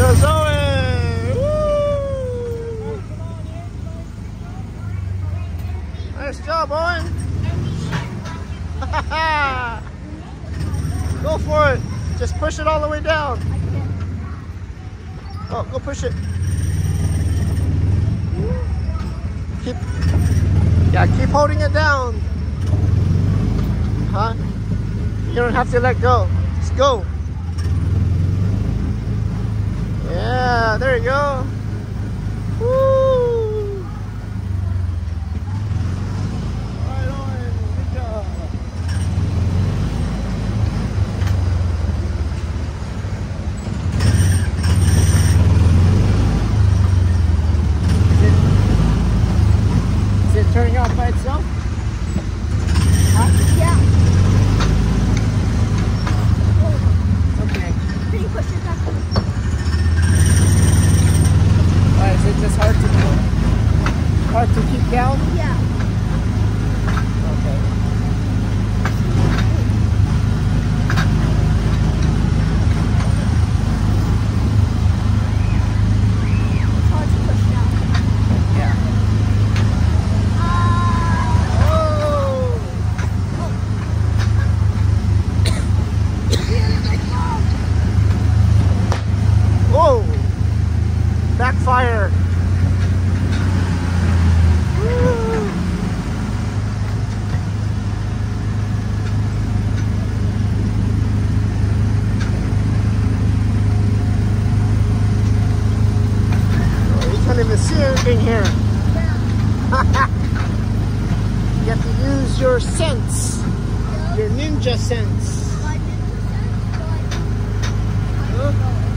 goes Owen! Woo! Nice job, Owen! Go for it! Just push it all the way down. Oh, go push it. Keep holding it down. Huh? You don't have to let go. Just go. Yeah, there you go. Woo! Right on. Good job. Is it turning off by itself? Huh? Yeah. Okay. Can you push it back? Is it just hard to keep down? Yeah. Okay. It's hard to push down. Yeah. Whoa! Backfire! Woo. Oh, you can't even see anything here. You have to use your sense, your ninja sense. Huh?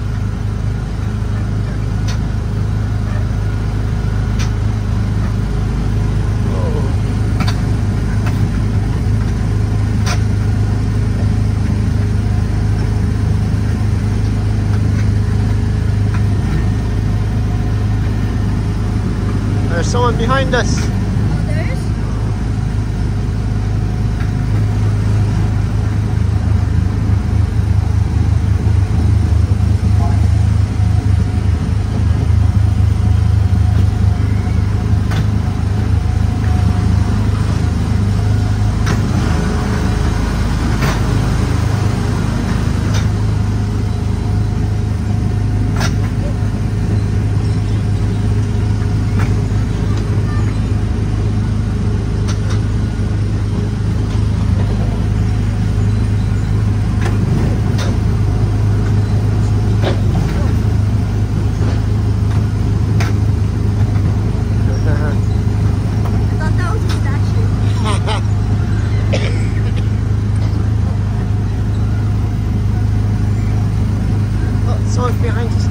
There's someone behind us. Oh, there is? Someone's behind us.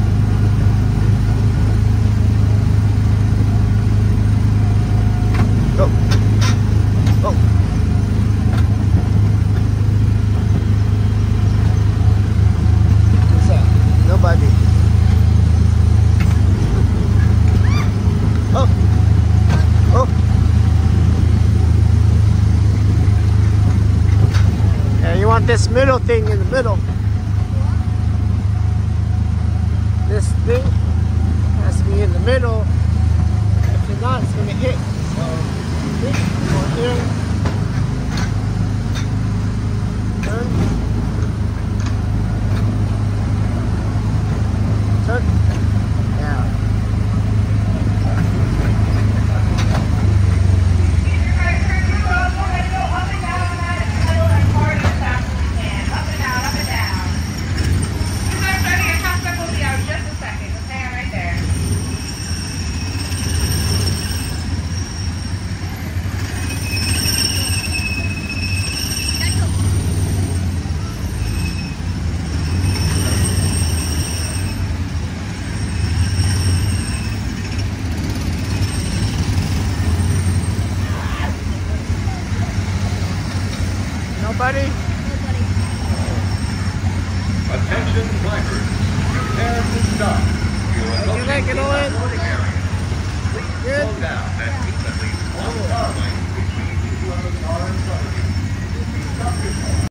Go. Go. What's that? Nobody. Oh. Oh. Yeah, you want this middle thing in the middle. This thing has to be in the middle. If it's not, it's going to hit. So, go here. Turn. Turn. Yeah. Nobody? Attention drivers, prepare to stop. Did you like it, Owen? Good? Slow down and keep at least one car length between you and the car in front of you.